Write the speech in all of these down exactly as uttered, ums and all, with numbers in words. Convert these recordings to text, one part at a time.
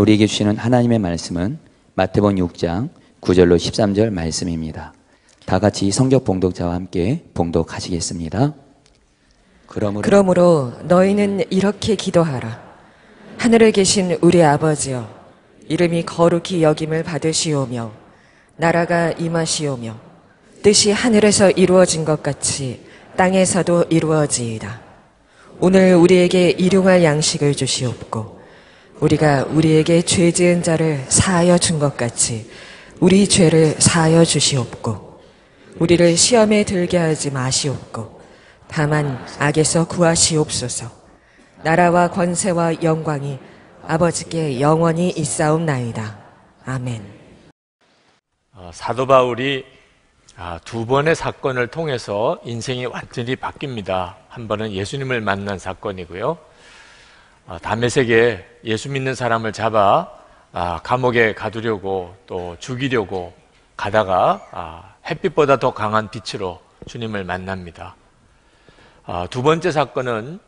우리에게 주시는 하나님의 말씀은 마태복음 육 장 구 절로 십삼 절 말씀입니다. 다 같이 성경 봉독자와 함께 봉독하시겠습니다. 그러므로, 그러므로 너희는 이렇게 기도하라. 하늘에 계신 우리 아버지여, 이름이 거룩히 여김을 받으시오며 나라가 임하시오며 뜻이 하늘에서 이루어진 것 같이 땅에서도 이루어지이다. 오늘 우리에게 일용할 양식을 주시옵고 우리가 우리에게 죄 지은 자를 사하여 준 것 같이 우리 죄를 사하여 주시옵고 우리를 시험에 들게 하지 마시옵고 다만 악에서 구하시옵소서. 나라와 권세와 영광이 아버지께 영원히 있사옵나이다. 아멘. 사도 바울이 두 번의 사건을 통해서 인생이 완전히 바뀝니다. 한 번은 예수님을 만난 사건이고요. 다메섹에 예수 믿는 사람을 잡아 감옥에 가두려고 또 죽이려고 가다가 햇빛보다 더 강한 빛으로 주님을 만납니다. 두 번째 사건은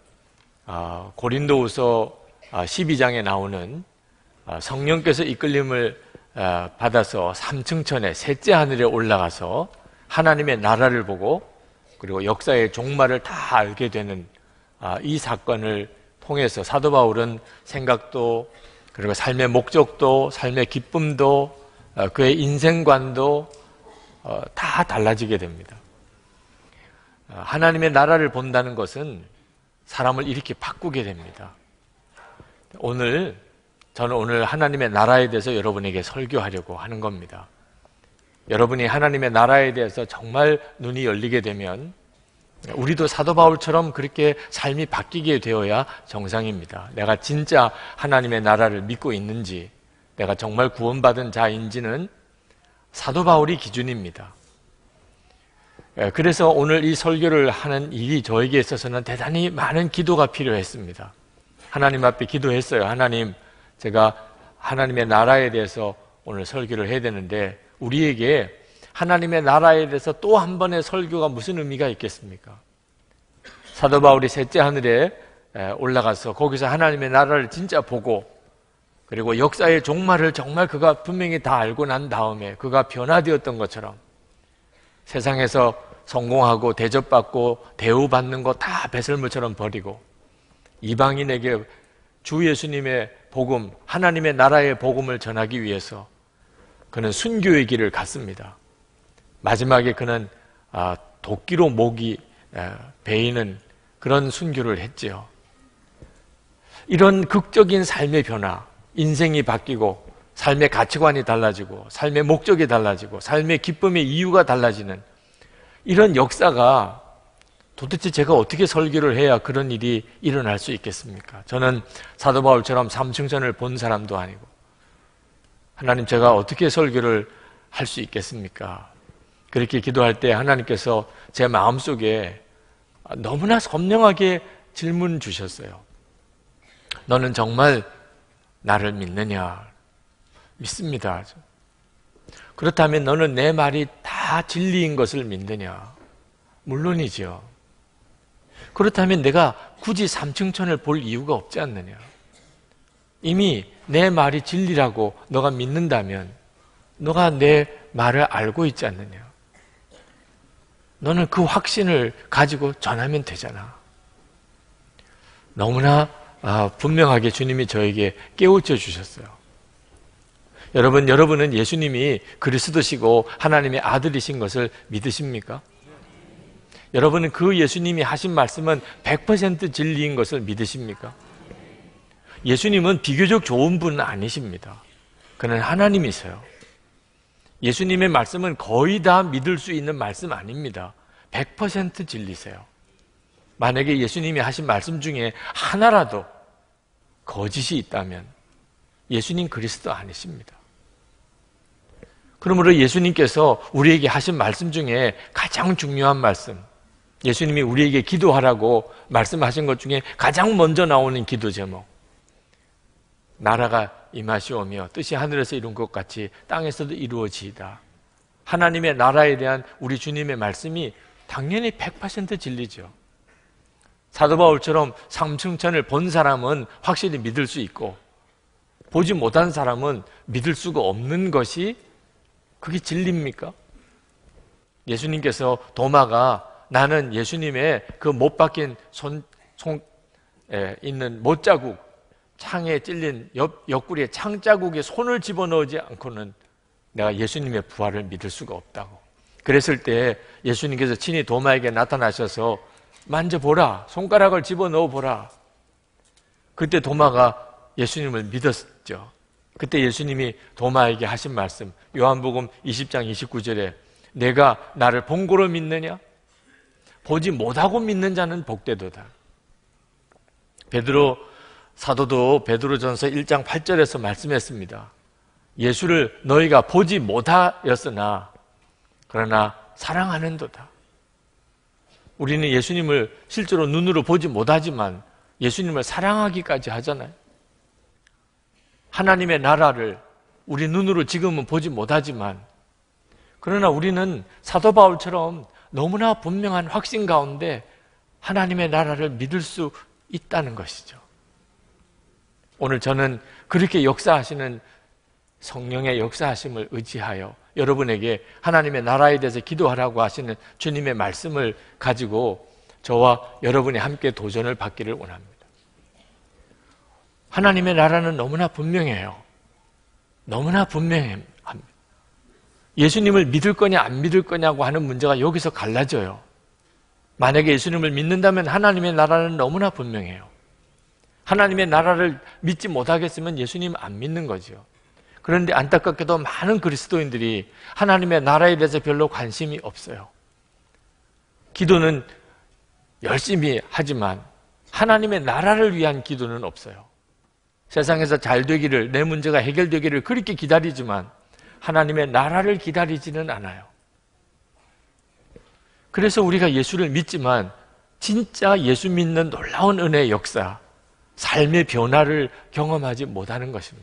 고린도후서 십이 장에 나오는 성령께서 이끌림을 받아서 삼층천에 셋째 하늘에 올라가서 하나님의 나라를 보고 그리고 역사의 종말을 다 알게 되는 이 사건을 통해서 사도 바울은 생각도 그리고 삶의 목적도 삶의 기쁨도 그의 인생관도 다 달라지게 됩니다. 하나님의 나라를 본다는 것은 사람을 이렇게 바꾸게 됩니다. 오늘 저는 오늘 하나님의 나라에 대해서 여러분에게 설교하려고 하는 겁니다. 여러분이 하나님의 나라에 대해서 정말 눈이 열리게 되면 우리도 사도 바울처럼 그렇게 삶이 바뀌게 되어야 정상입니다. 내가 진짜 하나님의 나라를 믿고 있는지, 내가 정말 구원받은 자인지는 사도 바울이 기준입니다. 그래서 오늘 이 설교를 하는 일이 저에게 있어서는 대단히 많은 기도가 필요했습니다. 하나님 앞에 기도했어요. 하나님, 제가 하나님의 나라에 대해서 오늘 설교를 해야 되는데 우리에게 하나님의 나라에 대해서 또 한 번의 설교가 무슨 의미가 있겠습니까? 사도 바울이 셋째 하늘에 올라가서 거기서 하나님의 나라를 진짜 보고 그리고 역사의 종말을 정말 그가 분명히 다 알고 난 다음에 그가 변화되었던 것처럼 세상에서 성공하고 대접받고 대우받는 거 다 배설물처럼 버리고 이방인에게 주 예수님의 복음, 하나님의 나라의 복음을 전하기 위해서 그는 순교의 길을 갔습니다. 마지막에 그는 도끼로 목이 베이는 그런 순교를 했지요. 이런 극적인 삶의 변화, 인생이 바뀌고 삶의 가치관이 달라지고 삶의 목적이 달라지고 삶의 기쁨의 이유가 달라지는 이런 역사가 도대체 제가 어떻게 설교를 해야 그런 일이 일어날 수 있겠습니까? 저는 사도 바울처럼 삼층천을 본 사람도 아니고 하나님, 제가 어떻게 설교를 할 수 있겠습니까? 그렇게 기도할 때 하나님께서 제 마음속에 너무나 선명하게 질문 주셨어요. 너는 정말 나를 믿느냐? 믿습니다. 그렇다면 너는 내 말이 다 진리인 것을 믿느냐? 물론이죠. 그렇다면 내가 굳이 삼층천을 볼 이유가 없지 않느냐? 이미 내 말이 진리라고 너가 믿는다면 너가 내 말을 알고 있지 않느냐? 너는 그 확신을 가지고 전하면 되잖아. 너무나 분명하게 주님이 저에게 깨우쳐 주셨어요. 여러분, 여러분은 예수님이 그리스도시고 하나님의 아들이신 것을 믿으십니까? 여러분은 그 예수님이 하신 말씀은 백 퍼센트 진리인 것을 믿으십니까? 예수님은 비교적 좋은 분은 아니십니다. 그는 하나님이세요. 예수님의 말씀은 거의 다 믿을 수 있는 말씀 아닙니다. 백 퍼센트 진리세요. 만약에 예수님이 하신 말씀 중에 하나라도 거짓이 있다면 예수님 그리스도 아니십니다. 그러므로 예수님께서 우리에게 하신 말씀 중에 가장 중요한 말씀, 예수님이 우리에게 기도하라고 말씀하신 것 중에 가장 먼저 나오는 기도 제목, 나라가 임하시오며 뜻이 하늘에서 이룬 것 같이 땅에서도 이루어지이다. 하나님의 나라에 대한 우리 주님의 말씀이 당연히 백 퍼센트 진리죠. 사도 바울처럼 삼층천을 본 사람은 확실히 믿을 수 있고 보지 못한 사람은 믿을 수가 없는 것이 그게 진리입니까? 예수님께서 도마가 나는 예수님의 그 못 박힌 손, 손에 있는 못자국, 창에 찔린 옆, 옆구리에 창자국에 손을 집어넣지 않고는 내가 예수님의 부활을 믿을 수가 없다고. 그랬을 때 예수님께서 친히 도마에게 나타나셔서 만져보라, 손가락을 집어넣어 보라. 그때 도마가 예수님을 믿었죠. 그때 예수님이 도마에게 하신 말씀, 요한복음 이십 장 이십구 절에 내가 나를 본 거로 믿느냐? 보지 못하고 믿는 자는 복되도다. 베드로 사도도 베드로전서 일 장 팔 절에서 말씀했습니다. 예수를 너희가 보지 못하였으나 그러나 사랑하는도다. 우리는 예수님을 실제로 눈으로 보지 못하지만 예수님을 사랑하기까지 하잖아요. 하나님의 나라를 우리 눈으로 지금은 보지 못하지만 그러나 우리는 사도 바울처럼 너무나 분명한 확신 가운데 하나님의 나라를 믿을 수 있다는 것이죠. 오늘 저는 그렇게 역사하시는 성령의 역사하심을 의지하여 여러분에게 하나님의 나라에 대해서 기도하라고 하시는 주님의 말씀을 가지고 저와 여러분이 함께 도전을 받기를 원합니다. 하나님의 나라는 너무나 분명해요. 너무나 분명합니다. 예수님을 믿을 거냐 안 믿을 거냐고 하는 문제가 여기서 갈라져요. 만약에 예수님을 믿는다면 하나님의 나라는 너무나 분명해요. 하나님의 나라를 믿지 못하겠으면 예수님 안 믿는 거죠. 그런데 안타깝게도 많은 그리스도인들이 하나님의 나라에 대해서 별로 관심이 없어요. 기도는 열심히 하지만 하나님의 나라를 위한 기도는 없어요. 세상에서 잘 되기를, 내 문제가 해결되기를 그렇게 기다리지만 하나님의 나라를 기다리지는 않아요. 그래서 우리가 예수를 믿지만 진짜 예수 믿는 놀라운 은혜의 역사, 삶의 변화를 경험하지 못하는 것입니다.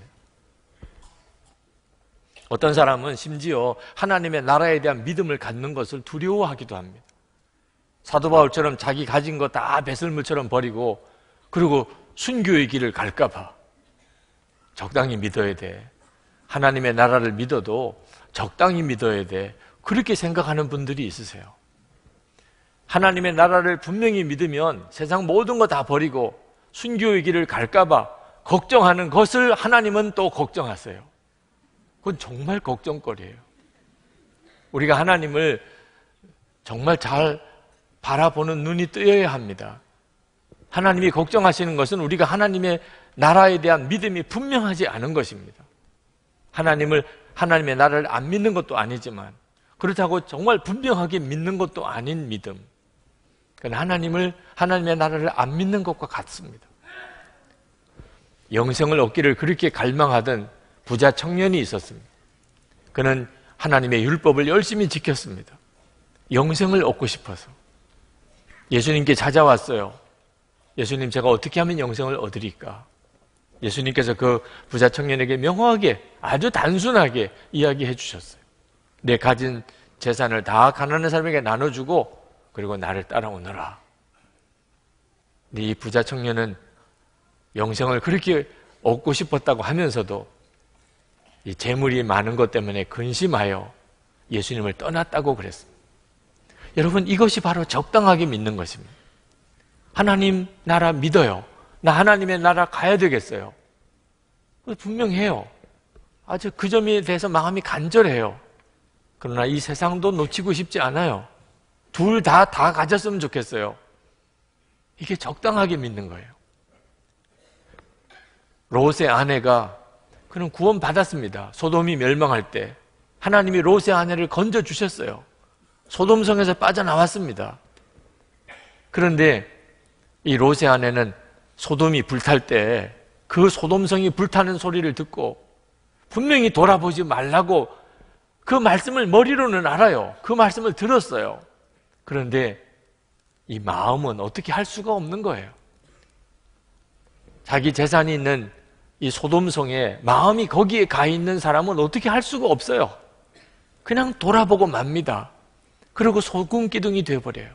어떤 사람은 심지어 하나님의 나라에 대한 믿음을 갖는 것을 두려워하기도 합니다. 사도 바울처럼 자기 가진 거 다 배설물처럼 버리고 그리고 순교의 길을 갈까 봐 적당히 믿어야 돼. 하나님의 나라를 믿어도 적당히 믿어야 돼. 그렇게 생각하는 분들이 있으세요. 하나님의 나라를 분명히 믿으면 세상 모든 거 다 버리고 순교의 길을 갈까 봐 걱정하는 것을 하나님은 또 걱정하세요. 그건 정말 걱정거리예요. 우리가 하나님을 정말 잘 바라보는 눈이 뜨여야 합니다. 하나님이 걱정하시는 것은 우리가 하나님의 나라에 대한 믿음이 분명하지 않은 것입니다. 하나님을, 하나님의 나라를 안 믿는 것도 아니지만 그렇다고 정말 분명하게 믿는 것도 아닌 믿음. 그러니까 하나님을, 하나님의 나라를 안 믿는 것과 같습니다. 영생을 얻기를 그렇게 갈망하던 부자 청년이 있었습니다. 그는 하나님의 율법을 열심히 지켰습니다. 영생을 얻고 싶어서 예수님께 찾아왔어요. 예수님, 제가 어떻게 하면 영생을 얻으리까? 예수님께서 그 부자 청년에게 명확하게, 아주 단순하게 이야기해 주셨어요. 내 가진 재산을 다 가난한 사람에게 나눠주고 그리고 나를 따라오너라. 근데 이 부자 청년은 영생을 그렇게 얻고 싶었다고 하면서도 이 재물이 많은 것 때문에 근심하여 예수님을 떠났다고 그랬습니다. 여러분, 이것이 바로 적당하게 믿는 것입니다. 하나님 나라 믿어요. 나 하나님의 나라 가야 되겠어요. 분명해요. 아주 그 점에 대해서 마음이 간절해요. 그러나 이 세상도 놓치고 싶지 않아요. 둘 다 다 가졌으면 좋겠어요. 이게 적당하게 믿는 거예요. 롯의 아내가 그는 구원 받았습니다. 소돔이 멸망할 때 하나님이 롯의 아내를 건져 주셨어요. 소돔성에서 빠져나왔습니다. 그런데 이 롯의 아내는 소돔이 불탈 때 그 소돔성이 불타는 소리를 듣고 분명히 돌아보지 말라고 그 말씀을 머리로는 알아요. 그 말씀을 들었어요. 그런데 이 마음은 어떻게 할 수가 없는 거예요. 자기 재산이 있는 이 소돔성에 마음이 거기에 가 있는 사람은 어떻게 할 수가 없어요. 그냥 돌아보고 맙니다. 그리고 소금 기둥이 되어버려요.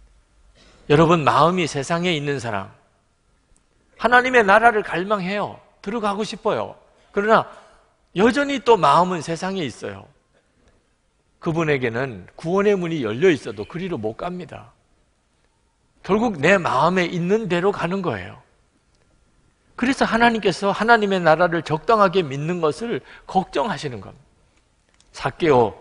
여러분, 마음이 세상에 있는 사람, 하나님의 나라를 갈망해요. 들어가고 싶어요. 그러나 여전히 또 마음은 세상에 있어요. 그분에게는 구원의 문이 열려 있어도 그리로 못 갑니다. 결국 내 마음에 있는 대로 가는 거예요. 그래서 하나님께서 하나님의 나라를 적당하게 믿는 것을 걱정하시는 겁니다. 삭개오,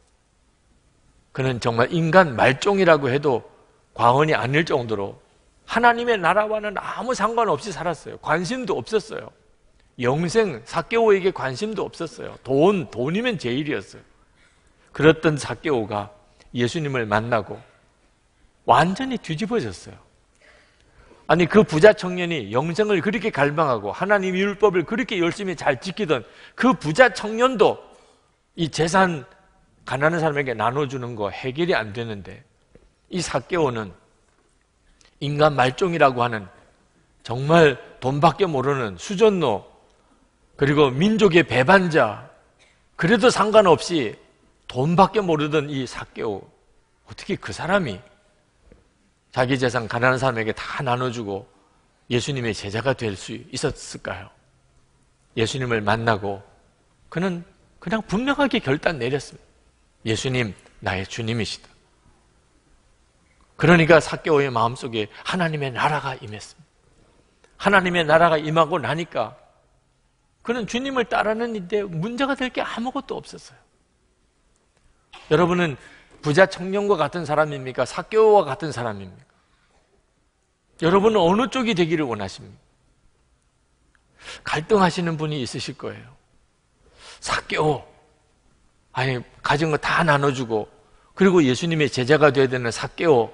그는 정말 인간 말종이라고 해도 과언이 아닐 정도로 하나님의 나라와는 아무 상관없이 살았어요. 관심도 없었어요. 영생, 삭개오에게 관심도 없었어요. 돈, 돈이면 제일이었어요. 그랬던 삭개오가 예수님을 만나고 완전히 뒤집어졌어요. 아니, 그 부자 청년이 영생을 그렇게 갈망하고 하나님 율법을 그렇게 열심히 잘 지키던 그 부자 청년도 이 재산 가난한 사람에게 나눠주는 거 해결이 안 되는데, 이 삭개오는 인간 말종이라고 하는 정말 돈밖에 모르는 수전노, 그리고 민족의 배반자, 그래도 상관없이 돈밖에 모르던 이 삭개오, 어떻게 그 사람이 자기 재산 가난한 사람에게 다 나눠주고 예수님의 제자가 될 수 있었을까요? 예수님을 만나고 그는 그냥 분명하게 결단 내렸습니다. 예수님, 나의 주님이시다. 그러니까 삭개오의 마음속에 하나님의 나라가 임했습니다. 하나님의 나라가 임하고 나니까 그는 주님을 따르는데 문제가 될 게 아무것도 없었어요. 여러분은 부자 청년과 같은 사람입니까? 삭개오와 같은 사람입니까? 여러분은 어느 쪽이 되기를 원하십니까? 갈등하시는 분이 있으실 거예요. 삭개오, 아니 가진 거 다 나눠주고 그리고 예수님의 제자가 되어야 되는 삭개오,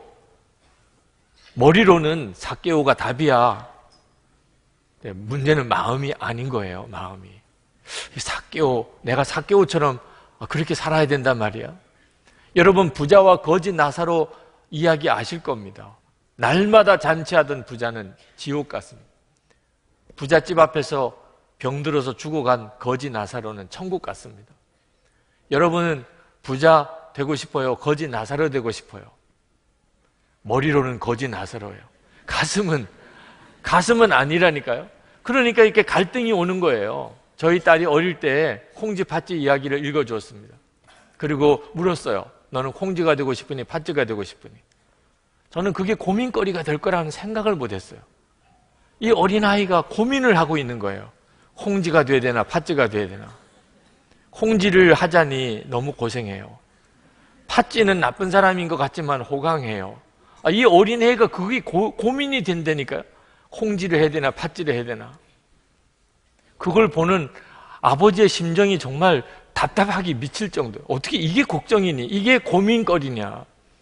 머리로는 삭개오가 답이야. 문제는 마음이 아닌 거예요. 마음이. 삭개오, 내가 삭개오처럼 그렇게 살아야 된단 말이야. 여러분, 부자와 거지 나사로 이야기 아실 겁니다. 날마다 잔치하던 부자는 지옥 같습니다. 부잣집 앞에서 병들어서 죽어간 거지 나사로는 천국 같습니다. 여러분은 부자 되고 싶어요? 거지 나사로 되고 싶어요? 머리로는 거지 나사로예요. 가슴은 가슴은 아니라니까요. 그러니까 이렇게 갈등이 오는 거예요. 저희 딸이 어릴 때 콩쥐 팥쥐 이야기를 읽어주었습니다. 그리고 물었어요. 너는 콩쥐가 되고 싶으니 팥쥐가 되고 싶으니? 저는 그게 고민거리가 될 거라는 생각을 못했어요. 이 어린아이가 고민을 하고 있는 거예요. 콩쥐가 돼야 되나 팥쥐가 돼야 되나. 콩쥐를 하자니 너무 고생해요. 팥쥐는 나쁜 사람인 것 같지만 호강해요. 아, 이 어린애가 그게 고, 고민이 된다니까요. 콩쥐를 해야 되나 팥쥐를 해야 되나. 그걸 보는 아버지의 심정이 정말 답답하기 미칠 정도예요. 어떻게 이게 걱정이니? 이게 고민거리냐?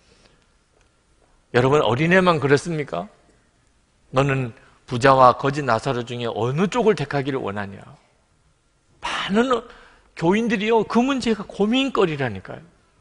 여러분, 어린애만 그렇습니까? 너는 부자와 거지 나사로 중에 어느 쪽을 택하기를 원하냐? 많은 교인들이요, 그 문제가 고민거리라니까요.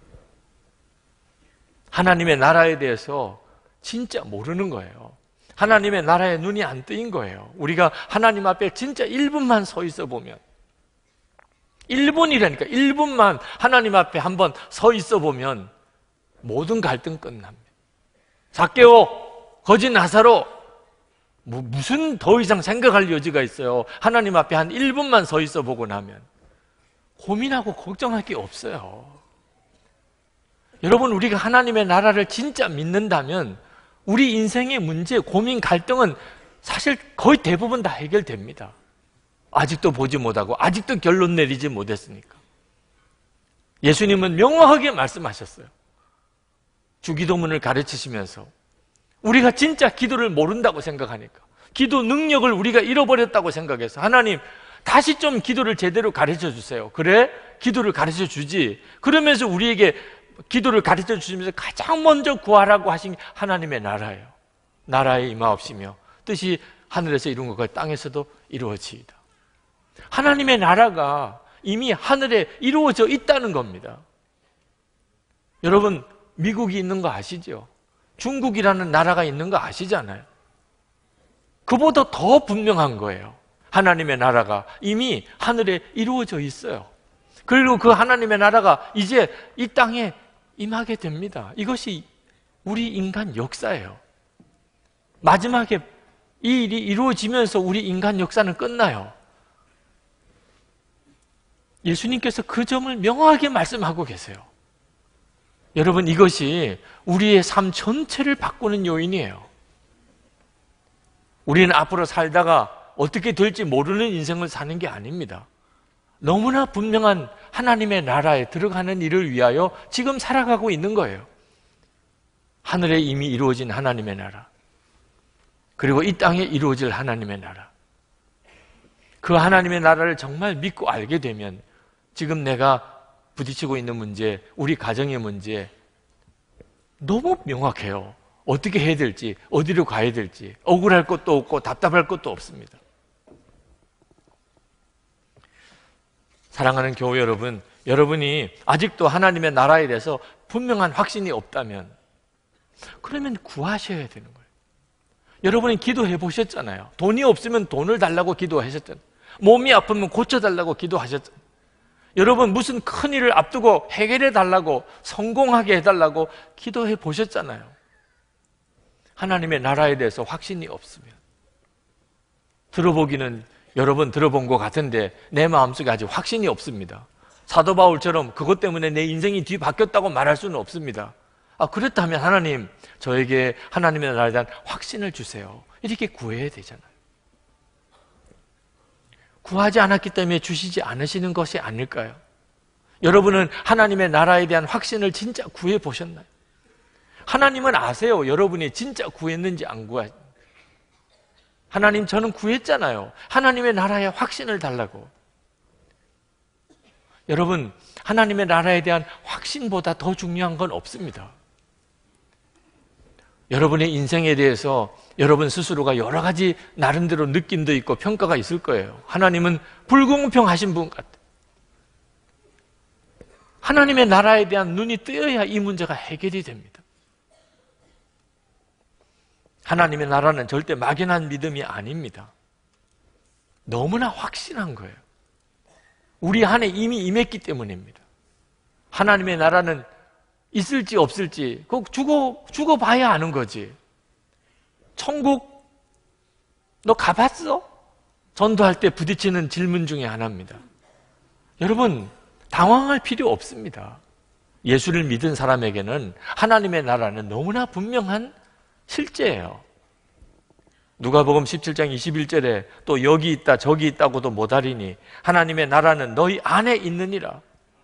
하나님의 나라에 대해서 진짜 모르는 거예요. 하나님의 나라에 눈이 안 뜨인 거예요. 우리가 하나님 앞에 진짜 일 분만 서 있어 보면, 일 분이라니까, 일 분만 하나님 앞에 한번 서 있어 보면 모든 갈등 끝납니다. 삭개오, 거지 나사로, 뭐 무슨 더 이상 생각할 여지가 있어요. 하나님 앞에 한 일 분만 서 있어 보고 나면 고민하고 걱정할 게 없어요. 여러분, 우리가 하나님의 나라를 진짜 믿는다면 우리 인생의 문제, 고민, 갈등은 사실 거의 대부분 다 해결됩니다. 아직도 보지 못하고 아직도 결론 내리지 못했으니까. 예수님은 명확하게 말씀하셨어요. 주기도문을 가르치시면서 우리가 진짜 기도를 모른다고 생각하니까, 기도 능력을 우리가 잃어버렸다고 생각해서 하나님 다시 좀 기도를 제대로 가르쳐 주세요. 그래? 기도를 가르쳐 주지. 그러면서 우리에게 기도를 가르쳐 주시면서 가장 먼저 구하라고 하신 하나님의 나라예요. 나라에 임하옵시며 뜻이 하늘에서 이룬 것과 땅에서도 이루어지이다. 하나님의 나라가 이미 하늘에 이루어져 있다는 겁니다. 여러분, 미국이 있는 거 아시죠? 중국이라는 나라가 있는 거 아시잖아요. 그보다 더 분명한 거예요. 하나님의 나라가 이미 하늘에 이루어져 있어요. 그리고 그 하나님의 나라가 이제 이 땅에 임하게 됩니다. 이것이 우리 인간 역사예요. 마지막에 이 일이 이루어지면서 우리 인간 역사는 끝나요. 예수님께서 그 점을 명확하게 말씀하고 계세요. 여러분, 이것이 우리의 삶 전체를 바꾸는 요인이에요. 우리는 앞으로 살다가 어떻게 될지 모르는 인생을 사는 게 아닙니다. 너무나 분명한 하나님의 나라에 들어가는 일을 위하여 지금 살아가고 있는 거예요. 하늘에 이미 이루어진 하나님의 나라, 그리고 이 땅에 이루어질 하나님의 나라. 그 하나님의 나라를 정말 믿고 알게 되면 지금 내가 부딪히고 있는 문제, 우리 가정의 문제 너무 명확해요. 어떻게 해야 될지, 어디로 가야 될지. 억울할 것도 없고 답답할 것도 없습니다. 사랑하는 교회 여러분, 여러분이 아직도 하나님의 나라에 대해서 분명한 확신이 없다면 그러면 구하셔야 되는 거예요. 여러분이 기도해 보셨잖아요. 돈이 없으면 돈을 달라고 기도하셨잖아요. 몸이 아프면 고쳐달라고 기도하셨잖아요. 여러분 무슨 큰일을 앞두고 해결해 달라고, 성공하게 해달라고 기도해 보셨잖아요. 하나님의 나라에 대해서 확신이 없으면, 들어보기는 여러분 들어본 것 같은데 내 마음속에 아직 확신이 없습니다. 사도 바울처럼 그것 때문에 내 인생이 뒤바뀌었다고 말할 수는 없습니다. 아, 그렇다면 하나님, 저에게 하나님의 나라에 대한 확신을 주세요. 이렇게 구해야 되잖아요. 구하지 않았기 때문에 주시지 않으시는 것이 아닐까요? 여러분은 하나님의 나라에 대한 확신을 진짜 구해 보셨나요? 하나님은 아세요. 여러분이 진짜 구했는지 안 구했는지. 하나님, 저는 구했잖아요. 하나님의 나라에 확신을 달라고. 여러분, 하나님의 나라에 대한 확신보다 더 중요한 건 없습니다. 여러분의 인생에 대해서 여러분 스스로가 여러 가지 나름대로 느낌도 있고 평가가 있을 거예요. 하나님은 불공평하신 분 같아요. 하나님의 나라에 대한 눈이 뜨여야 이 문제가 해결이 됩니다. 하나님의 나라는 절대 막연한 믿음이 아닙니다. 너무나 확신한 거예요. 우리 안에 이미 임했기 때문입니다. 하나님의 나라는 있을지 없을지 꼭 죽어, 죽어봐야 아는 거지. 천국 너 가봤어? 전도할 때 부딪히는 질문 중에 하나입니다. 여러분, 당황할 필요 없습니다. 예수를 믿은 사람에게는 하나님의 나라는 너무나 분명한 실제예요. 누가복음 십칠 장 이십일 절에 또 여기 있다 저기 있다고도 못하리니 하나님의 나라는 너희 안에 있느니라.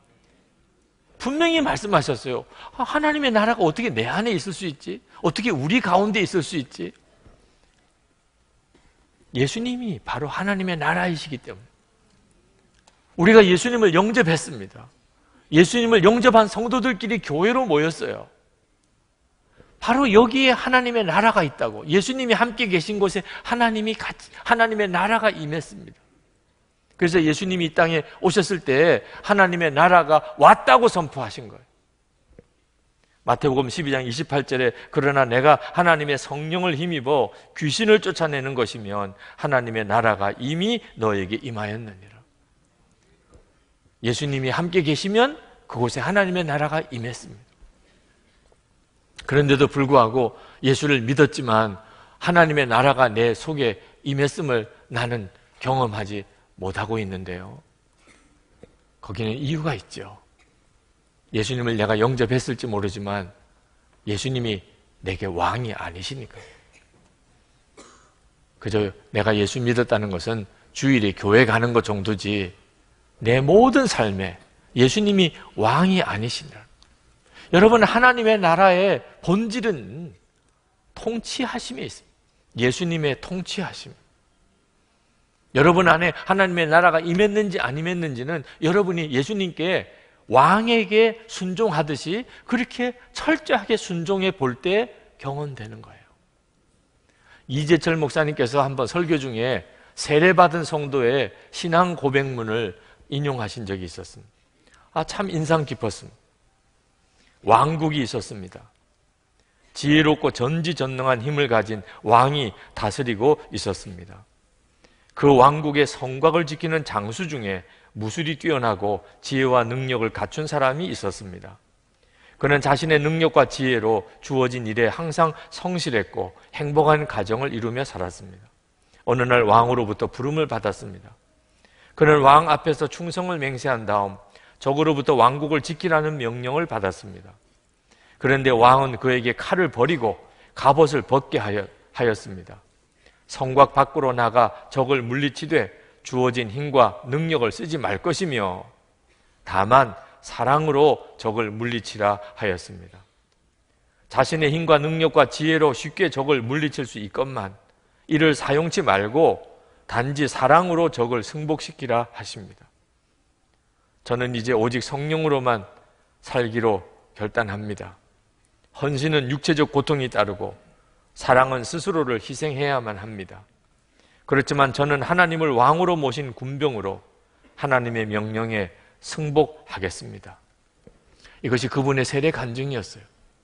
분명히 말씀하셨어요. 하나님의 나라가 어떻게 내 안에 있을 수 있지? 어떻게 우리 가운데 있을 수 있지? 예수님이 바로 하나님의 나라이시기 때문에 우리가 예수님을 영접했습니다. 예수님을 영접한 성도들끼리 교회로 모였어요. 바로 여기에 하나님의 나라가 있다고. 예수님이 함께 계신 곳에 하나님이 같이, 하나님의 나라가 임했습니다. 그래서 예수님이 이 땅에 오셨을 때 하나님의 나라가 왔다고 선포하신 거예요. 마태복음 십이 장 이십팔 절에 그러나 내가 하나님의 성령을 힘입어 귀신을 쫓아내는 것이면 하나님의 나라가 이미 너에게 임하였느니라. 예수님이 함께 계시면 그곳에 하나님의 나라가 임했습니다. 그런데도 불구하고 예수를 믿었지만 하나님의 나라가 내 속에 임했음을 나는 경험하지 못하고 있는데요. 거기는 이유가 있죠. 예수님을 내가 영접했을지 모르지만 예수님이 내게 왕이 아니시니까. 그저 내가 예수 믿었다는 것은 주일에 교회 가는 것 정도지 내 모든 삶에 예수님이 왕이 아니시다. 여러분, 하나님의 나라의 본질은 통치하심에 있습니다. 예수님의 통치하심. 여러분 안에 하나님의 나라가 임했는지 안 임했는지는 여러분이 예수님께 왕에게 순종하듯이 그렇게 철저하게 순종해 볼 때 경험되는 거예요. 이재철 목사님께서 한번 설교 중에 세례받은 성도의 신앙 고백문을 인용하신 적이 있었습니다. 아, 참 인상 깊었습니다. 왕국이 있었습니다. 지혜롭고 전지전능한 힘을 가진 왕이 다스리고 있었습니다. 그 왕국의 성곽을 지키는 장수 중에 무술이 뛰어나고 지혜와 능력을 갖춘 사람이 있었습니다. 그는 자신의 능력과 지혜로 주어진 일에 항상 성실했고 행복한 가정을 이루며 살았습니다. 어느 날 왕으로부터 부름을 받았습니다. 그는 왕 앞에서 충성을 맹세한 다음 적으로부터 왕국을 지키라는 명령을 받았습니다. 그런데 왕은 그에게 칼을 버리고 갑옷을 벗게 하여, 하였습니다. 성곽 밖으로 나가 적을 물리치되 주어진 힘과 능력을 쓰지 말 것이며 다만 사랑으로 적을 물리치라 하였습니다. 자신의 힘과 능력과 지혜로 쉽게 적을 물리칠 수 있건만 이를 사용치 말고 단지 사랑으로 적을 승복시키라 하십니다. 저는 이제 오직 성령으로만 살기로 결단합니다. 헌신은 육체적 고통이 따르고 사랑은 스스로를 희생해야만 합니다. 그렇지만 저는 하나님을 왕으로 모신 군병으로 하나님의 명령에 승복하겠습니다. 이것이 그분의 세례 간증이었어요.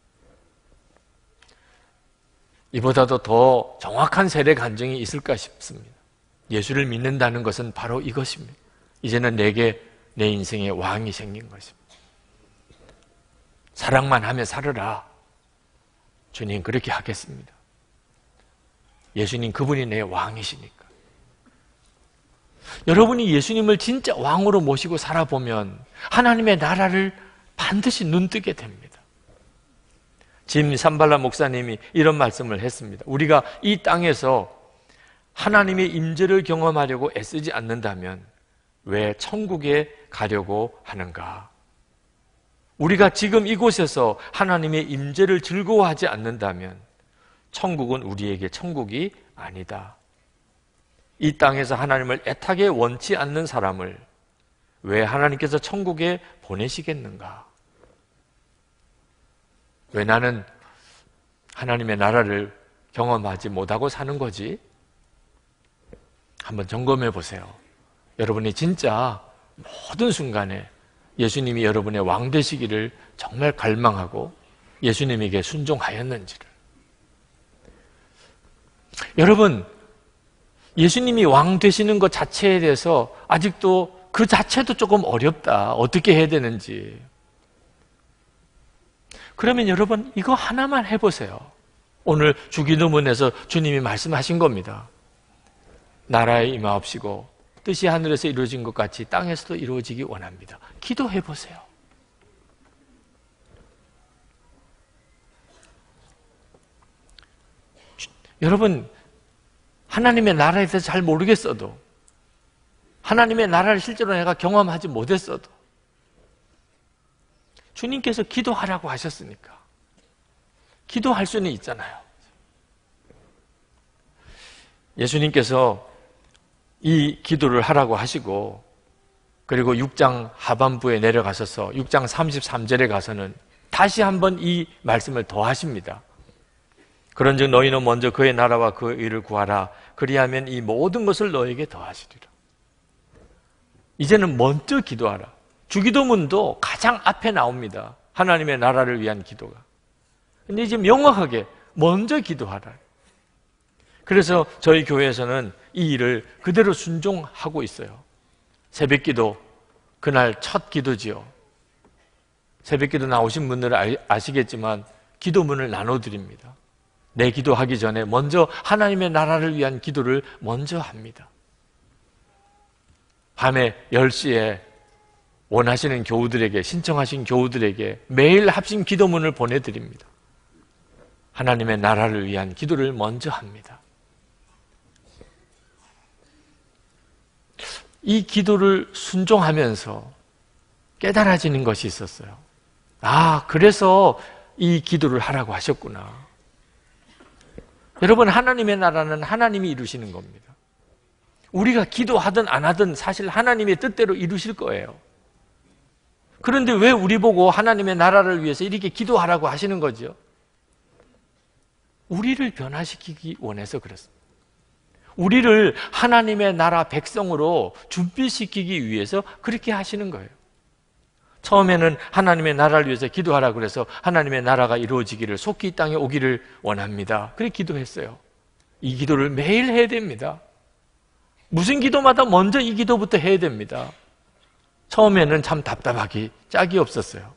이보다도 더 정확한 세례 간증이 있을까 싶습니다. 예수를 믿는다는 것은 바로 이것입니다. 이제는 내게 내 인생의 왕이 생긴 것입니다. 사랑만 하며 살으라. 주님 그렇게 하겠습니다. 예수님 그분이 내 왕이시니까. 여러분이 예수님을 진짜 왕으로 모시고 살아보면 하나님의 나라를 반드시 눈뜨게 됩니다. 짐 산발라 목사님이 이런 말씀을 했습니다. 우리가 이 땅에서 하나님의 임재를 경험하려고 애쓰지 않는다면 왜 천국에 가려고 하는가? 우리가 지금 이곳에서 하나님의 임재를 즐거워하지 않는다면 천국은 우리에게 천국이 아니다. 이 땅에서 하나님을 애타게 원치 않는 사람을 왜 하나님께서 천국에 보내시겠는가? 왜 나는 하나님의 나라를 경험하지 못하고 사는 거지? 한번 점검해 보세요. 여러분이 진짜 모든 순간에 예수님이 여러분의 왕 되시기를 정말 갈망하고 예수님에게 순종하였는지를. 여러분, 예수님이 왕 되시는 것 자체에 대해서 아직도 그 자체도 조금 어렵다. 어떻게 해야 되는지. 그러면 여러분 이거 하나만 해보세요. 오늘 주기도문에서 주님이 말씀하신 겁니다. 나라에 임하옵시고 뜻이 하늘에서 이루어진 것 같이 땅에서도 이루어지기 원합니다. 기도해 보세요. 여러분, 하나님의 나라에 대해서 잘 모르겠어도, 하나님의 나라를 실제로 내가 경험하지 못했어도 주님께서 기도하라고 하셨으니까 기도할 수는 있잖아요. 예수님께서 이 기도를 하라고 하시고 그리고 육 장 하반부에 내려가셔서 육 장 삼십삼 절에 가서는 다시 한번 이 말씀을 더 하십니다. 그런즉 너희는 먼저 그의 나라와 그 의를 구하라. 그리하면 이 모든 것을 너에게 더하시리라. 이제는 먼저 기도하라. 주기도문도 가장 앞에 나옵니다. 하나님의 나라를 위한 기도가. 근데 이제 명확하게 먼저 기도하라. 그래서 저희 교회에서는 이 일을 그대로 순종하고 있어요. 새벽기도, 그날 첫 기도지요. 새벽기도 나오신 분들은 아시겠지만 기도문을 나눠드립니다. 내 기도하기 전에 먼저 하나님의 나라를 위한 기도를 먼저 합니다. 밤에 열 시에 원하시는 교우들에게, 신청하신 교우들에게 매일 합심 기도문을 보내드립니다. 하나님의 나라를 위한 기도를 먼저 합니다. 이 기도를 순종하면서 깨달아지는 것이 있었어요. 아, 그래서 이 기도를 하라고 하셨구나. 여러분, 하나님의 나라는 하나님이 이루시는 겁니다. 우리가 기도하든 안 하든 사실 하나님의 뜻대로 이루실 거예요. 그런데 왜 우리 보고 하나님의 나라를 위해서 이렇게 기도하라고 하시는 거죠? 우리를 변화시키기 원해서 그렇습니다. 우리를 하나님의 나라 백성으로 준비시키기 위해서 그렇게 하시는 거예요. 처음에는 하나님의 나라를 위해서 기도하라고 그래서 하나님의 나라가 이루어지기를, 속히 이 땅에 오기를 원합니다. 그렇게 기도했어요. 이 기도를 매일 해야 됩니다. 무슨 기도마다 먼저 이 기도부터 해야 됩니다. 처음에는 참 답답하기 짝이 없었어요.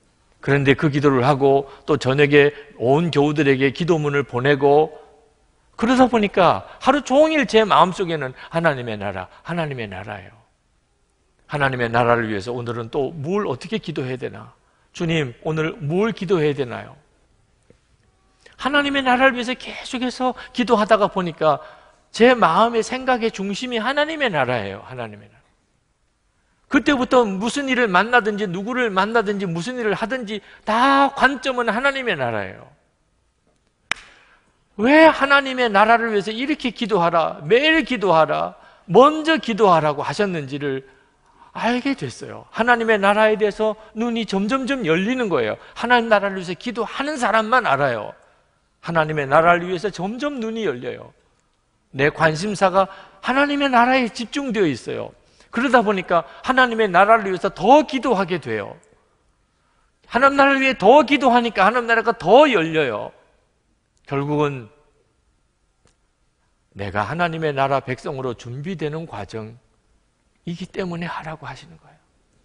그런데 그 기도를 하고 또 저녁에 온 교우들에게 기도문을 보내고 그러다 보니까 하루 종일 제 마음속에는 하나님의 나라, 하나님의 나라예요. 하나님의 나라를 위해서 오늘은 또 뭘 어떻게 기도해야 되나? 주님, 오늘 뭘 기도해야 되나요? 하나님의 나라를 위해서 계속해서 기도하다가 보니까 제 마음의 생각의 중심이 하나님의 나라예요. 하나님의 나라. 그때부터 무슨 일을 만나든지 누구를 만나든지 무슨 일을 하든지 다 관점은 하나님의 나라예요. 왜 하나님의 나라를 위해서 이렇게 기도하라, 매일 기도하라, 먼저 기도하라고 하셨는지를 알게 됐어요. 하나님의 나라에 대해서 눈이 점점점 열리는 거예요. 하나님 나라를 위해서 기도하는 사람만 알아요. 하나님의 나라를 위해서 점점 눈이 열려요. 내 관심사가 하나님의 나라에 집중되어 있어요. 그러다 보니까 하나님의 나라를 위해서 더 기도하게 돼요. 하나님 나라를 위해 더 기도하니까 하나님 나라가 더 열려요. 결국은 내가 하나님의 나라 백성으로 준비되는 과정이기 때문에 하라고 하시는 거예요.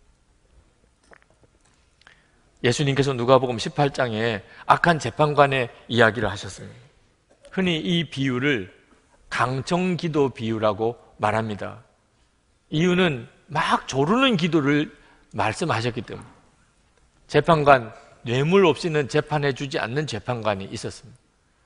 예수님께서 누가복음 십팔 장에 악한 재판관의 이야기를 하셨습니다. 흔히 이 비유를 강청기도 비유라고 말합니다. 이유는 막 조르는 기도를 말씀하셨기 때문에. 재판관, 뇌물 없이는 재판해 주지 않는 재판관이 있었습니다.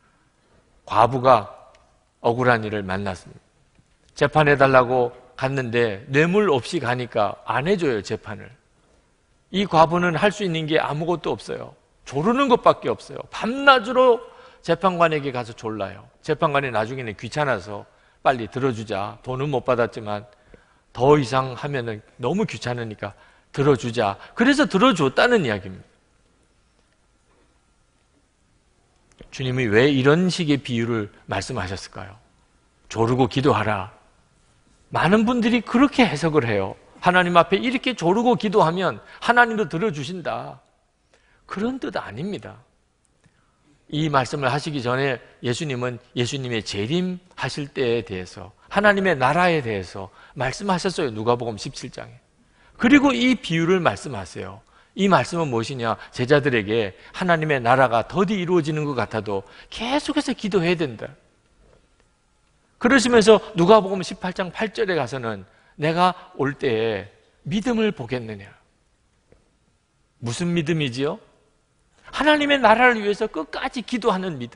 과부가 억울한 일을 만났습니다. 재판해달라고 갔는데 뇌물 없이 가니까 안 해줘요, 재판을. 이 과부는 할 수 있는 게 아무것도 없어요. 조르는 것밖에 없어요. 밤낮으로 재판관에게 가서 졸라요. 재판관이 나중에는 귀찮아서 빨리 들어주자. 돈은 못 받았지만 더 이상 하면은 너무 귀찮으니까 들어주자. 그래서 들어줬다는 이야기입니다. 주님이 왜 이런 식의 비유를 말씀하셨을까요? 조르고 기도하라. 많은 분들이 그렇게 해석을 해요. 하나님 앞에 이렇게 조르고 기도하면 하나님도 들어주신다. 그런 뜻 아닙니다. 이 말씀을 하시기 전에 예수님은 예수님의 재림하실 때에 대해서, 하나님의 나라에 대해서 말씀하셨어요. 누가복음 십칠 장에. 그리고 이 비유를 말씀하세요. 이 말씀은 무엇이냐? 제자들에게 하나님의 나라가 더디 이루어지는 것 같아도 계속해서 기도해야 된다. 그러시면서 누가복음 십팔 장 팔 절에 가서는 내가 올 때에 믿음을 보겠느냐? 무슨 믿음이지요? 하나님의 나라를 위해서 끝까지 기도하는 믿음.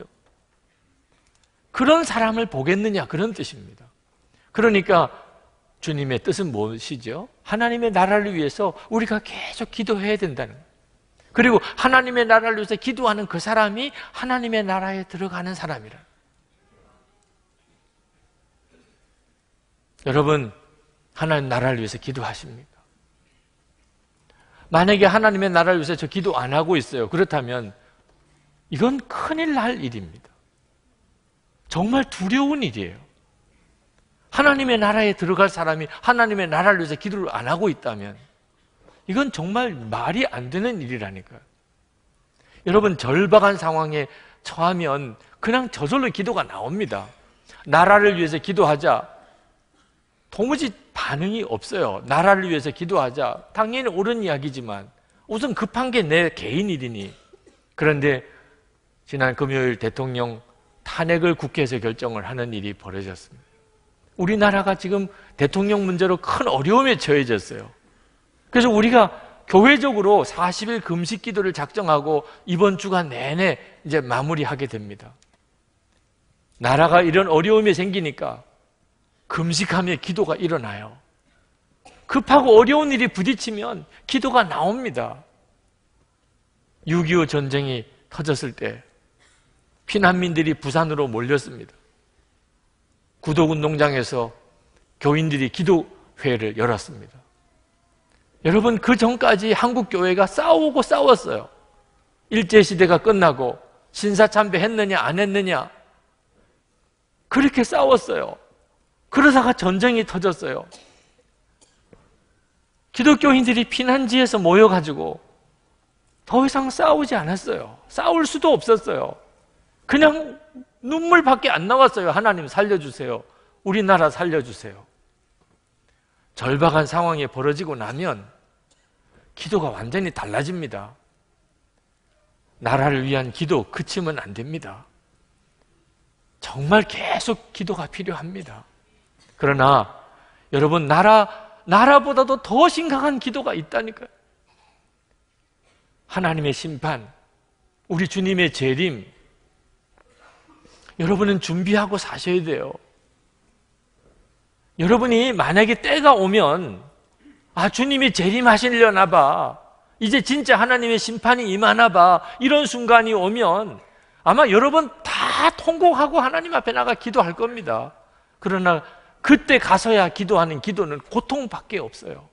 그런 사람을 보겠느냐? 그런 뜻입니다. 그러니까 주님의 뜻은 무엇이죠? 하나님의 나라를 위해서 우리가 계속 기도해야 된다는 거예요. 그리고 하나님의 나라를 위해서 기도하는 그 사람이 하나님의 나라에 들어가는 사람이라. 여러분, 하나님 나라를 위해서 기도하십니까? 만약에 하나님의 나라를 위해서 저 기도 안 하고 있어요. 그렇다면 이건 큰일 날 일입니다. 정말 두려운 일이에요. 하나님의 나라에 들어갈 사람이 하나님의 나라를 위해서 기도를 안 하고 있다면 이건 정말 말이 안 되는 일이라니까요. 여러분, 절박한 상황에 처하면 그냥 저절로 기도가 나옵니다. 나라를 위해서 기도하자. 도무지 반응이 없어요. 나라를 위해서 기도하자. 당연히 옳은 이야기지만 우선 급한 게 내 개인 일이니. 그런데 지난 금요일 대통령 탄핵을 국회에서 결정을 하는 일이 벌어졌습니다. 우리나라가 지금 대통령 문제로 큰 어려움에 처해졌어요. 그래서 우리가 교회적으로 사십 일 금식 기도를 작정하고 이번 주간 내내 이제 마무리하게 됩니다. 나라가 이런 어려움이 생기니까 금식하며 기도가 일어나요. 급하고 어려운 일이 부딪히면 기도가 나옵니다. 육이오 전쟁이 터졌을 때 피난민들이 부산으로 몰렸습니다. 구독운동장에서 교인들이 기도회를 열었습니다. 여러분, 그 전까지 한국교회가 싸우고 싸웠어요. 일제시대가 끝나고 신사참배 했느냐 안 했느냐 그렇게 싸웠어요. 그러다가 전쟁이 터졌어요. 기독교인들이 피난지에서 모여가지고 더 이상 싸우지 않았어요. 싸울 수도 없었어요. 그냥 눈물밖에 안 나왔어요. 하나님 살려주세요. 우리나라 살려주세요. 절박한 상황이 벌어지고 나면 기도가 완전히 달라집니다. 나라를 위한 기도 그치면 안 됩니다. 정말 계속 기도가 필요합니다. 그러나 여러분, 나라, 나라보다도 더 심각한 기도가 있다니까요. 하나님의 심판, 우리 주님의 재림. 여러분은 준비하고 사셔야 돼요. 여러분이 만약에 때가 오면, 아, 주님이 재림하시려나 봐, 이제 진짜 하나님의 심판이 임하나 봐, 이런 순간이 오면 아마 여러분 다 통곡하고 하나님 앞에 나가 기도할 겁니다. 그러나 그때 가서야 기도하는 기도는 고통밖에 없어요.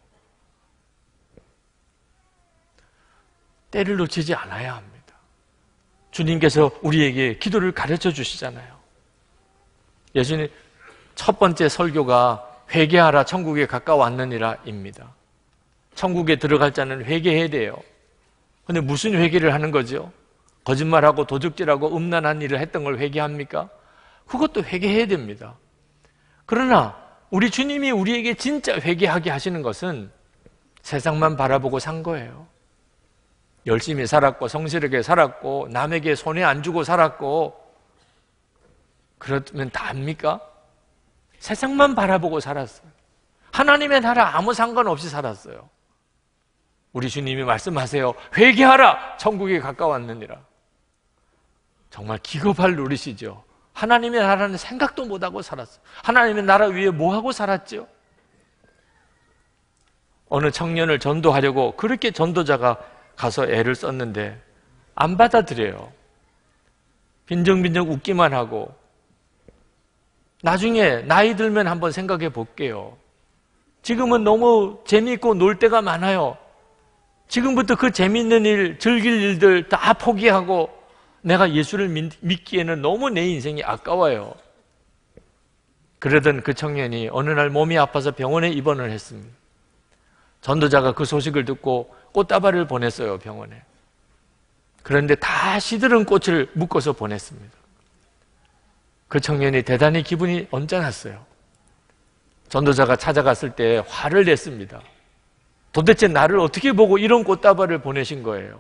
때를 놓치지 않아야 합니다. 주님께서 우리에게 기도를 가르쳐 주시잖아요. 예수님 첫 번째 설교가 회개하라 천국에 가까웠느니라 입니다. 천국에 들어갈 자는 회개해야 돼요. 근데 무슨 회개를 하는 거죠? 거짓말하고 도적질하고 음란한 일을 했던 걸 회개합니까? 그것도 회개해야 됩니다. 그러나 우리 주님이 우리에게 진짜 회개하게 하시는 것은 세상만 바라보고 산 거예요. 열심히 살았고 성실하게 살았고 남에게 손해 안 주고 살았고 그러면 다 합니까? 세상만 바라보고 살았어요. 하나님의 나라 아무 상관없이 살았어요. 우리 주님이 말씀하세요. 회개하라 천국에 가까웠느니라. 정말 기겁할 노릇이죠. 하나님의 나라는 생각도 못하고 살았어요. 하나님의 나라 위에 뭐하고 살았죠? 어느 청년을 전도하려고 그렇게 전도자가 가서 애를 썼는데 안 받아들여요. 빈정빈정 웃기만 하고. 나중에 나이 들면 한번 생각해 볼게요. 지금은 너무 재미있고 놀 때가 많아요. 지금부터 그 재미있는 일, 즐길 일들 다 포기하고 내가 예수를 믿기에는 너무 내 인생이 아까워요. 그러던 그 청년이 어느 날 몸이 아파서 병원에 입원을 했습니다. 전도자가 그 소식을 듣고 꽃다발을 보냈어요, 병원에. 그런데 다 시들은 꽃을 묶어서 보냈습니다. 그 청년이 대단히 기분이 언짢았어요. 전도자가 찾아갔을 때 화를 냈습니다. 도대체 나를 어떻게 보고 이런 꽃다발을 보내신 거예요?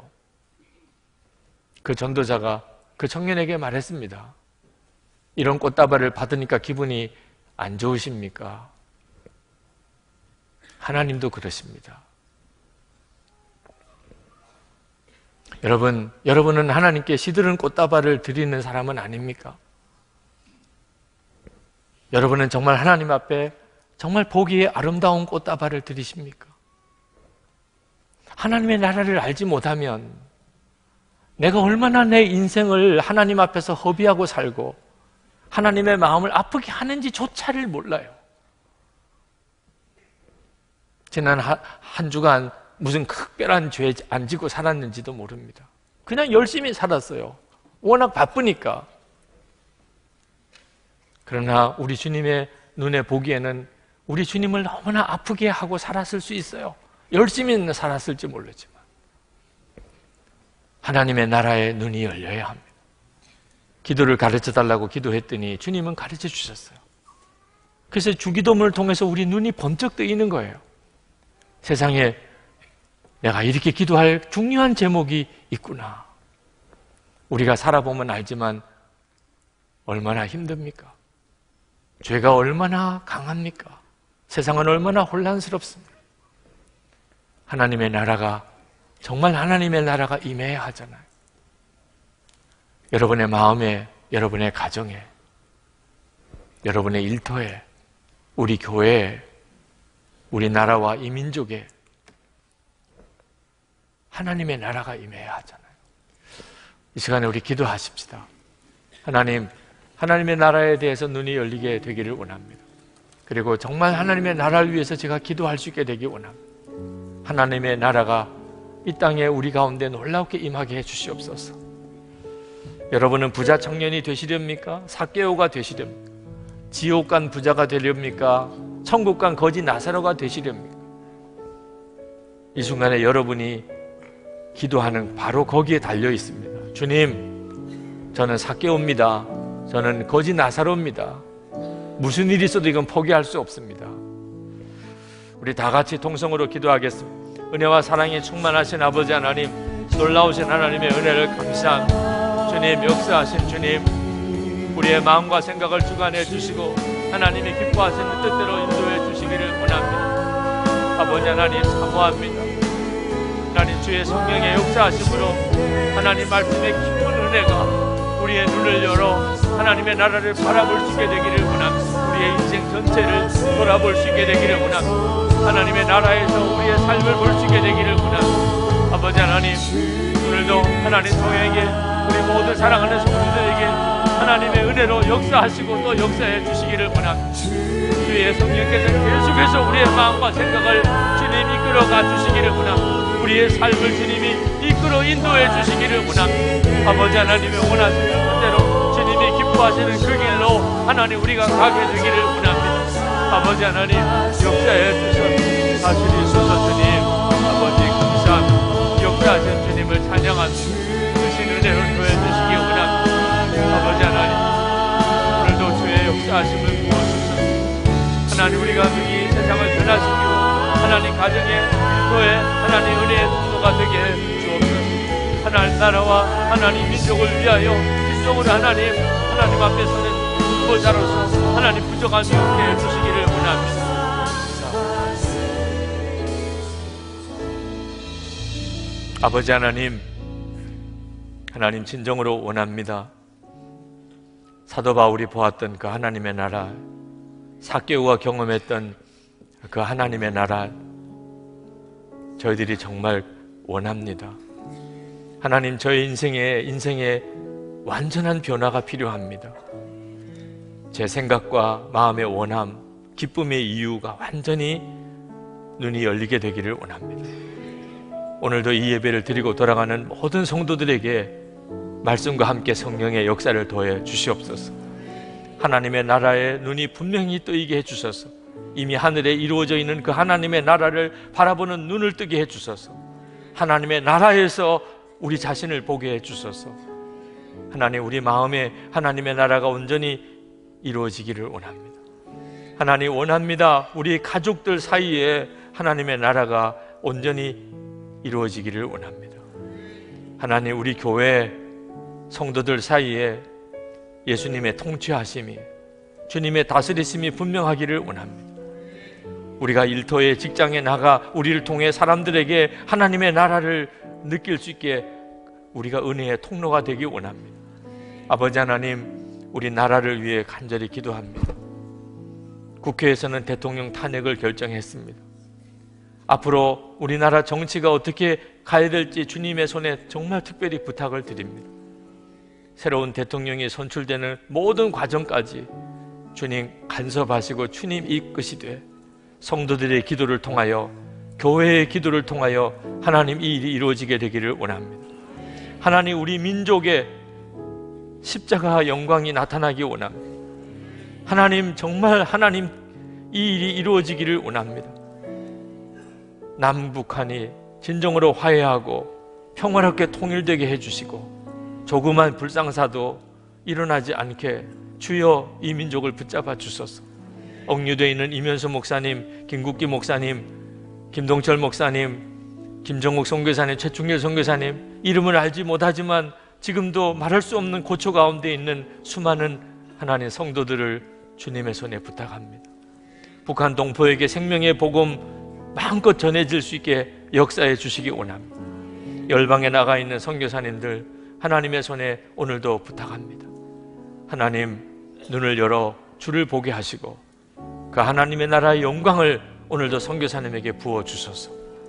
그 전도자가 그 청년에게 말했습니다. 이런 꽃다발을 받으니까 기분이 안 좋으십니까? 하나님도 그러십니다. 여러분, 여러분은 하나님께 시들은 꽃다발을 드리는 사람은 아닙니까? 여러분은 정말 하나님 앞에 정말 보기에 아름다운 꽃다발을 드리십니까? 하나님의 나라를 알지 못하면 내가 얼마나 내 인생을 하나님 앞에서 허비하고 살고 하나님의 마음을 아프게 하는지조차를 몰라요. 지난 한 주간 무슨 특별한 죄 안 지고 살았는지도 모릅니다. 그냥 열심히 살았어요. 워낙 바쁘니까. 그러나 우리 주님의 눈에 보기에는 우리 주님을 너무나 아프게 하고 살았을 수 있어요. 열심히 살았을지 모르지만 하나님의 나라에 눈이 열려야 합니다. 기도를 가르쳐달라고 기도했더니 주님은 가르쳐 주셨어요. 그래서 주기도문을 통해서 우리 눈이 번쩍 뜨이는 거예요. 세상에 내가 이렇게 기도할 중요한 제목이 있구나. 우리가 살아보면 알지만 얼마나 힘듭니까? 죄가 얼마나 강합니까? 세상은 얼마나 혼란스럽습니까? 하나님의 나라가, 정말 하나님의 나라가 임해야 하잖아요. 여러분의 마음에, 여러분의 가정에, 여러분의 일터에, 우리 교회에, 우리 나라와 이 민족에 하나님의 나라가 임해야 하잖아요. 이 시간에 우리 기도하십시다. 하나님, 하나님의 나라에 대해서 눈이 열리게 되기를 원합니다. 그리고 정말 하나님의 나라를 위해서 제가 기도할 수 있게 되기 원합니다. 하나님의 나라가 이 땅에 우리 가운데 놀랍게 임하게 해 주시옵소서. 여러분은 부자 청년이 되시렵니까? 삭개오가 되시렵니까? 지옥 간 부자가 되렵니까? 천국 간 거지 나사로가 되시렵니까? 이 순간에 여러분이 기도하는 바로 거기에 달려 있습니다. 주님, 저는 삭개오입니다. 저는 거지 나사로입니다. 무슨 일이 있어도 이건 포기할 수 없습니다. 우리 다 같이 통성으로 기도하겠습니다. 은혜와 사랑이 충만하신 아버지 하나님, 놀라우신 하나님의 은혜를 감사합니다. 주님, 역사하신 주님, 우리 우리의 마음과 생각을 주관해 주시고 하나님이 기뻐하시는 뜻대로 인도해 주시기를 원합니다. 아버지 하나님 사모합니다. 하나님 주의 성령의 역사하심으로 하나님 말씀의 깊은 은혜가 우리의 눈을 열어 하나님의 나라를 바라볼 수 있게 되기를 원합니다. 우리의 인생 전체를 돌아볼 수 있게 되기를 원합니다. 하나님의 나라에서 우리의 삶을 볼 수 있게 되기를 원합니다. 아버지 하나님, 오늘도 하나님 저에게 우리 모든 사랑하는 성도들에게 하나님의 은혜로 역사하시고 또 역사해 주시기를 원합니다. 주의 성령께서 계속해서 우리의 마음과 생각을 주님 이끌어가 주시기를 원합니다. 우리의 삶을 주님이 이끌어 인도해 주시기를 원합니다. 아버지 하나님의 원하시는 뜻대로 주님이 기뻐하시는 그 길로 하나님 우리가 가게 되기를 원합니다. 아버지 하나님 역사해 주셔서 사실이 있어서 주님 아버지 감사합니다. 역사하신 주님을 찬양합니다. 주신 은혜를 더해주시기 원합니다. 아버지 하나님 오늘도 주의 역사하심을 부어주셔서 하나님 우리가 이 세상을 변화시키고 하나님 가정의 일터에 하나님 은혜의 통로가 되게 해 주옵소서. 하나님 나라와 하나님 민족을 위하여 진정으로 하나님 하나님 앞에 서는 후보자로서 하나님 부족함이 없게 해주시기를 원합니다. 아버지 하나님, 하나님 진정으로 원합니다. 사도 바울이 보았던 그 하나님의 나라, 삭개오가 경험했던 그 하나님의 나라, 저희들이 정말 원합니다. 하나님, 저의 인생에 인생에 완전한 변화가 필요합니다. 제 생각과 마음의 원함, 기쁨의 이유가 완전히 눈이 열리게 되기를 원합니다. 오늘도 이 예배를 드리고 돌아가는 모든 성도들에게 말씀과 함께 성령의 역사를 더해 주시옵소서. 하나님의 나라의 눈이 분명히 뜨이게 해주셔서 이미 하늘에 이루어져 있는 그 하나님의 나라를 바라보는 눈을 뜨게 해주셔서 하나님의 나라에서 우리 자신을 보게 해주셔서 하나님 우리 마음에 하나님의 나라가 온전히 이루어지기를 원합니다. 하나님 원합니다. 우리 가족들 사이에 하나님의 나라가 온전히 이루어지기를 원합니다. 하나님 우리 교회 성도들 사이에 예수님의 통치하심이 주님의 다스리심이 분명하기를 원합니다. 우리가 일터에 직장에 나가 우리를 통해 사람들에게 하나님의 나라를 느낄 수 있게 우리가 은혜의 통로가 되기 원합니다. 아버지 하나님 우리 나라를 위해 간절히 기도합니다. 국회에서는 대통령 탄핵을 결정했습니다. 앞으로 우리나라 정치가 어떻게 가야 될지 주님의 손에 정말 특별히 부탁을 드립니다. 새로운 대통령이 선출되는 모든 과정까지 주님 간섭하시고 주님 이끄시되 성도들의 기도를 통하여 교회의 기도를 통하여 하나님 이 일이 이루어지게 되기를 원합니다. 하나님 우리 민족의 십자가 영광이 나타나기 원합니다. 하나님 정말 하나님 이 일이 이루어지기를 원합니다. 남북한이 진정으로 화해하고 평화롭게 통일되게 해주시고 조그만 불상사도 일어나지 않게 주여 이 민족을 붙잡아 주소서. 억류되어 있는 이면수 목사님, 김국기 목사님, 김동철 목사님, 김정욱 선교사님, 최충길 선교사님 이름을 알지 못하지만 지금도 말할 수 없는 고초 가운데 있는 수많은 하나님 성도들을 주님의 손에 부탁합니다. 북한 동포에게 생명의 복음 마음껏 전해질 수 있게 역사해 주시기 원합니다. 열방에 나가 있는 선교사님들 하나님의 손에 오늘도 부탁합니다. 하나님 눈을 열어 주를 보게 하시고 그 하나님의 나라의 영광을 오늘도 선교사님에게 부어주소서.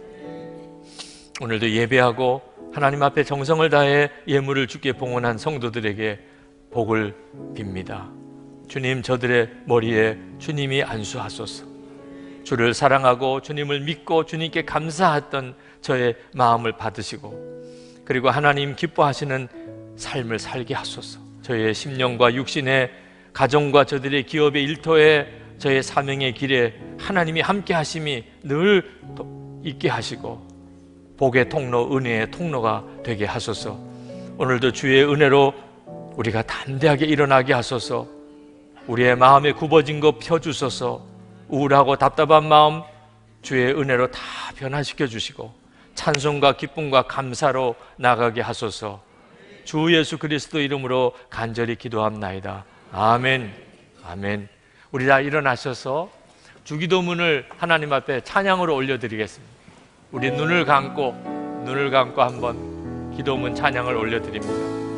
오늘도 예배하고 하나님 앞에 정성을 다해 예물을 주께 봉헌한 성도들에게 복을 빕니다. 주님 저들의 머리에 주님이 안수하소서. 주를 사랑하고 주님을 믿고 주님께 감사했던 저의 마음을 받으시고 그리고 하나님 기뻐하시는 삶을 살게 하소서. 저의 심령과 육신의 가정과 저들의 기업의 일터에 저의 사명의 길에 하나님이 함께 하심이 늘 있게 하시고 복의 통로, 은혜의 통로가 되게 하소서. 오늘도 주의 은혜로 우리가 담대하게 일어나게 하소서. 우리의 마음에 굽어진 것 펴주소서. 우울하고 답답한 마음 주의 은혜로 다 변화시켜 주시고 찬송과 기쁨과 감사로 나가게 하소서. 주 예수 그리스도 이름으로 간절히 기도합나이다. 아멘. 아멘. 우리 다 일어나셔서 주기도문을 하나님 앞에 찬양으로 올려드리겠습니다. 우리 눈을 감고 눈을 감고 한번 기도문 찬양을 올려드립니다.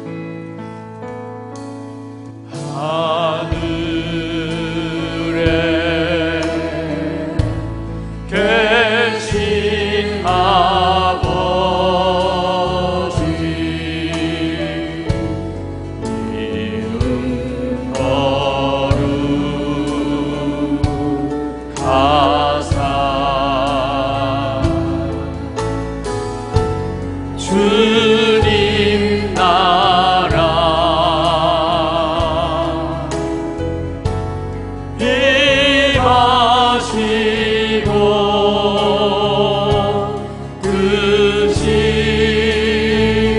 하늘에 계신 아버지 이름 거룩하사 주님 나라 임하시고 뜻이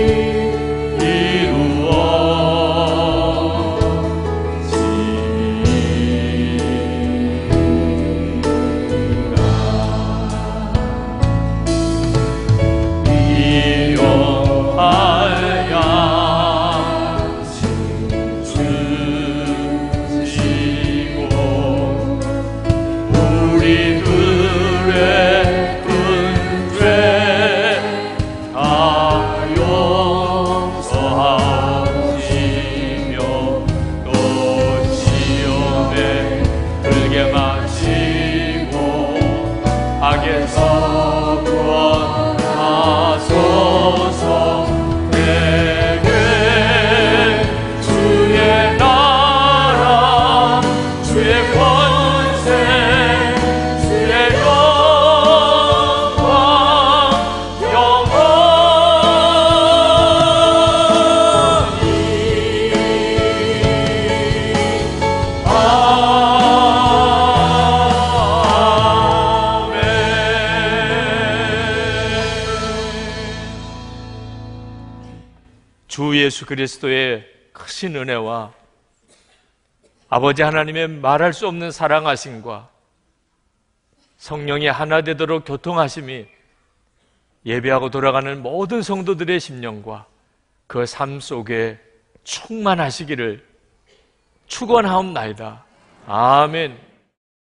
악에서 구원하소서. 내게 주의 나라 주의 권세 주의 영광 영원히 주 예수 그리스도의 크신 은혜와 아버지 하나님의 말할 수 없는 사랑하심과 성령이 하나 되도록 교통하심이 예배하고 돌아가는 모든 성도들의 심령과 그 삶 속에 충만하시기를 축원하옵나이다. 아멘.